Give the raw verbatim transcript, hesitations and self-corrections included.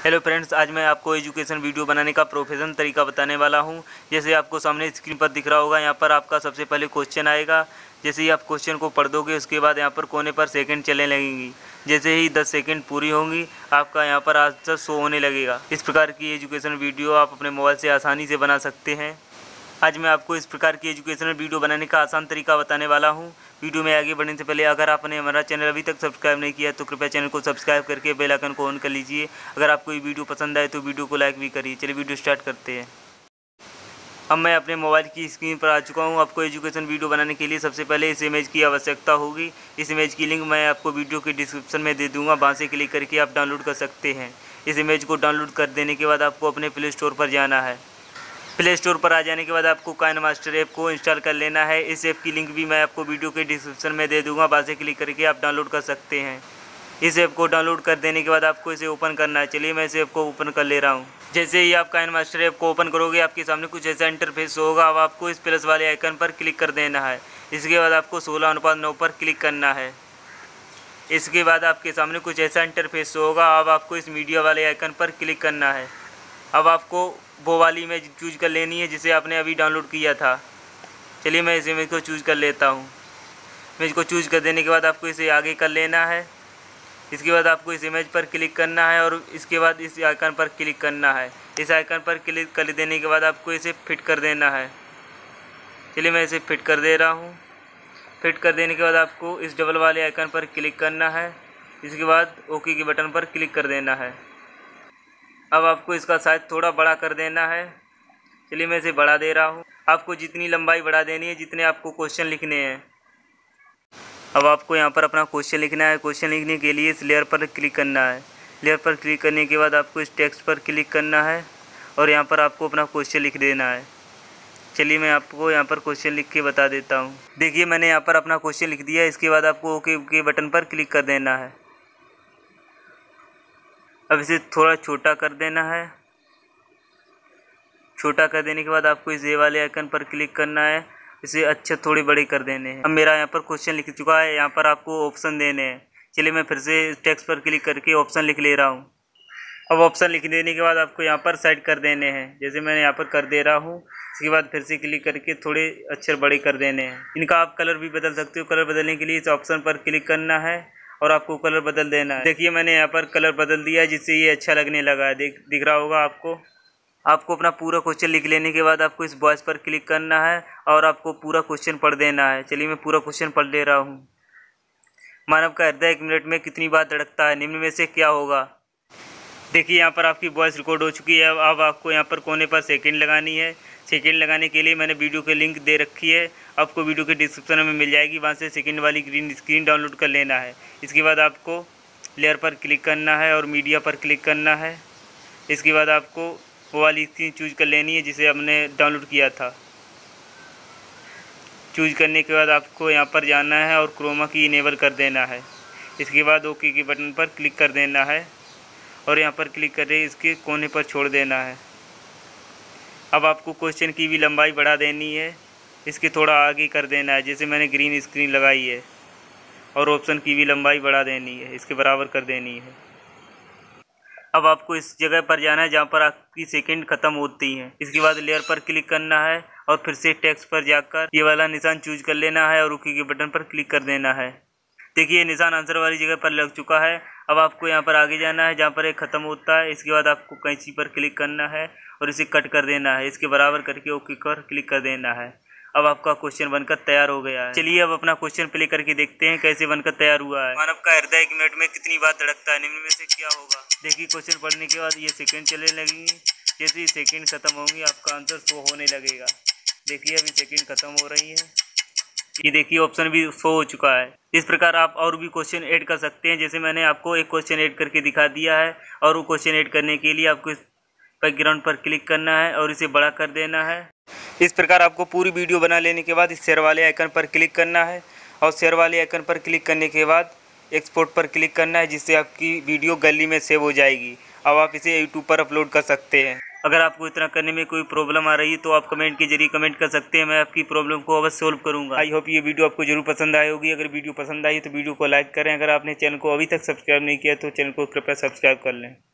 Hello friends, आज मैं आपको एजुकेशन वीडियो बनाने का प्रोफेशनल तरीका बताने वाला हूं। जैसे आपको सामने स्क्रीन पर दिख रहा होगा, यहाँ पर आपका सबसे पहले क्वेश्चन आएगा। जैसे ही आप क्वेश्चन को पढ़ दोगे, उसके बाद यहाँ पर कोने पर सेकंड चलने लगेंगी। जैसे ही दस सेकंड पूरी होंगी, आपका यहाँ पर आंसर शो होने लगेगा। इस प्रकार की एजुकेशन वीडियो आप अपने मोबाइल से आसानी से बना सकते हैं। आज मैं आपको इस प्रकार की एजुकेशनल वीडियो बनाने का आसान तरीका बताने वाला हूं। वीडियो में आगे बढ़ने से पहले अगर आपने हमारा चैनल अभी तक सब्सक्राइब नहीं किया तो कृपया चैनल को सब्सक्राइब करके बेल आइकन को ऑन कर लीजिए। अगर आपको ये वीडियो पसंद आए तो वीडियो को लाइक भी करिए। चलिए वीडियो स्टार्ट करते हैं। अब मैं अपने मोबाइल की स्क्रीन पर आ चुका हूं। आपको एजुकेशन वीडियो बनाने के लिए सबसे पहले इस इमेज की आवश्यकता होगी। इस इमेज की लिंक मैं आपको वीडियो के डिस्क्रिप्शन में दे दूँगा, वहाँ से क्लिक करके आप डाउनलोड कर सकते हैं। इस इमेज को डाउनलोड कर देने के बाद आपको अपने प्ले स्टोर पर जाना है। प्ले स्टोर पर आ जाने के बाद आपको काइनमास्टर ऐप को इंस्टॉल कर लेना है। इस ऐप की लिंक भी मैं आपको वीडियो के डिस्क्रिप्शन में दे दूंगा, वहाँ से क्लिक करके आप डाउनलोड कर सकते हैं। इस ऐप को डाउनलोड कर देने के बाद आपको इसे ओपन करना है। चलिए मैं इस ऐप को ओपन कर ले रहा हूँ। जैसे ही आप काइनमास्टर ऐप को ओपन करोगे, आपके सामने कुछ ऐसा इंटरफेस होगा। अब आपको इस प्लस वाले आइकन पर क्लिक कर देना है। इसके बाद आपको सोलह अनुपात नौ पर क्लिक करना है। इसके बाद आपके सामने कुछ ऐसा इंटरफेस होगा। अब आपको इस मीडिया वाले आइकन पर क्लिक करना है। अब आपको वो वाली इमेज चूज कर लेनी है जिसे आपने अभी डाउनलोड किया था। चलिए मैं इस इमेज को चूज़ कर लेता हूँ। इमेज को चूज़ कर देने के बाद आपको इसे आगे कर लेना है। इसके बाद आपको इस इमेज पर क्लिक करना है और इसके बाद इस आइकन पर क्लिक करना है। इस आइकन पर क्लिक कर देने के बाद आपको इसे फिट कर देना है। चलिए मैं इसे फिट कर दे रहा हूँ। फिट कर देने के बाद आपको इस डबल वाले आइकन पर क्लिक करना है। इसके बाद ओके के बटन पर क्लिक कर देना है। अब आपको इसका साइज थोड़ा बड़ा कर देना है। चलिए मैं इसे बढ़ा दे रहा हूँ। आपको जितनी लंबाई बढ़ा देनी है जितने आपको क्वेश्चन लिखने हैं। अब आपको यहाँ पर अपना क्वेश्चन लिखना है। क्वेश्चन लिखने के लिए इस लेयर पर क्लिक करना है। लेयर पर क्लिक करने के बाद आपको इस टेक्स्ट पर क्लिक करना है और यहाँ पर आपको अपना क्वेश्चन लिख देना है। चलिए मैं आपको यहाँ पर क्वेश्चन लिख के बता देता हूँ। देखिए मैंने यहाँ पर अपना क्वेश्चन लिख दिया। इसके बाद आपको ओके के बटन पर क्लिक कर देना है। अब इसे थोड़ा छोटा कर देना है। छोटा कर देने के बाद आपको इस ए वाले आइकन पर क्लिक करना है। इसे अच्छे थोड़े बड़े कर देने हैं। अब मेरा यहाँ पर क्वेश्चन लिख चुका है। यहाँ पर आपको ऑप्शन देने हैं। चलिए मैं फिर से टेक्स्ट पर क्लिक करके ऑप्शन लिख ले रहा हूँ। अब ऑप्शन लिख देने के बाद आपको यहाँ पर सेट कर देने हैं। जैसे मैंने यहाँ पर कर दे रहा हूँ। इसके बाद फिर से क्लिक करके थोड़े अक्षर बड़े कर देने हैं। इनका आप कलर भी बदल सकते हो। कलर बदलने के लिए इस ऑप्शन पर क्लिक करना है और आपको कलर बदल देना है। देखिए मैंने यहाँ पर कलर बदल दिया जिससे ये अच्छा लगने लगा है। देख दिख रहा होगा आपको। आपको अपना पूरा क्वेश्चन लिख लेने के बाद आपको इस बॉक्स पर क्लिक करना है और आपको पूरा क्वेश्चन पढ़ देना है। चलिए मैं पूरा क्वेश्चन पढ़ ले रहा हूँ। मानव का हृदय एक मिनट में कितनी बार धड़कता है, निम्न में से क्या होगा। देखिए यहाँ पर आपकी वॉइस रिकॉर्ड हो चुकी है। अब आपको यहाँ पर कोने पर सेकंड लगानी है। सेकंड लगाने के लिए मैंने वीडियो की लिंक दे रखी है, आपको वीडियो के डिस्क्रिप्शन में मिल जाएगी। वहाँ से सेकंड वाली ग्रीन स्क्रीन डाउनलोड कर लेना है। इसके बाद आपको लेयर पर क्लिक करना है और मीडिया पर क्लिक करना है। इसके बाद आपको वो वाली स्क्रीन चूज कर लेनी है जिसे हमने डाउनलोड किया था। चूज करने के बाद आपको यहाँ पर जाना है और क्रोमा की इनेबल कर देना है। इसके बाद ओके के बटन पर क्लिक कर देना है और यहाँ पर क्लिक करके इसके कोने पर छोड़ देना है। अब आपको क्वेश्चन की भी लंबाई बढ़ा देनी है। इसके थोड़ा आगे कर देना है जैसे मैंने ग्रीन स्क्रीन लगाई है, और ऑप्शन की भी लंबाई बढ़ा देनी है, इसके बराबर कर देनी है। अब आपको इस जगह पर जाना है जहाँ पर आपकी सेकंड ख़त्म होती हैं। इसके बाद लेयर पर क्लिक करना है और फिर से टेक्स्ट पर जाकर ये वाला निशान चूज कर लेना है और ओके के बटन पर क्लिक कर देना है। देखिए निशान आंसर वाली जगह पर लग चुका है। अब आपको यहाँ पर आगे जाना है जहाँ पर एक ख़त्म होता है। इसके बाद आपको कैंची पर क्लिक करना है और इसे कट कर देना है। इसके बराबर करके ओके पर क्लिक कर देना है। अब आपका क्वेश्चन बनकर तैयार हो गया है। चलिए अब अपना क्वेश्चन प्ले करके देखते हैं कैसे बनकर तैयार हुआ है। मानव का हृदय एक मिनट में कितनी बार धड़कता है, निम्न में से क्या होगा। देखिए क्वेश्चन पढ़ने के बाद ये सेकंड चलने लगेंगी। जैसे ही सेकंड खत्म होंगी आपका आंसर शो होने लगेगा। देखिए अभी सेकंड खत्म हो रही है। ये देखिए ऑप्शन भी शो हो चुका है। इस प्रकार आप और भी क्वेश्चन ऐड कर सकते हैं। जैसे मैंने आपको एक क्वेश्चन ऐड करके दिखा दिया है, और वो क्वेश्चन ऐड करने के लिए आपको इस बैकग्राउंड पर क्लिक करना है और इसे बड़ा कर देना है। इस प्रकार आपको पूरी वीडियो बना लेने के बाद इस शेयर वाले आइकन पर क्लिक करना है और शेयर वाले आइकन पर क्लिक करने के बाद एक्सपोर्ट पर क्लिक करना है, जिससे आपकी वीडियो गैलरी में सेव हो जाएगी। अब आप इसे यूट्यूब पर अपलोड कर सकते हैं। अगर आपको इतना करने में कोई प्रॉब्लम आ रही है तो आप कमेंट के जरिए कमेंट कर सकते हैं। मैं आपकी प्रॉब्लम को अवश्य सोल्व करूंगा। आई होप ये वीडियो आपको जरूर पसंद आई होगी। अगर वीडियो पसंद आई तो वीडियो को लाइक करें। अगर आपने चैनल को अभी तक सब्सक्राइब नहीं किया तो चैनल को कृपया सब्सक्राइब कर लें।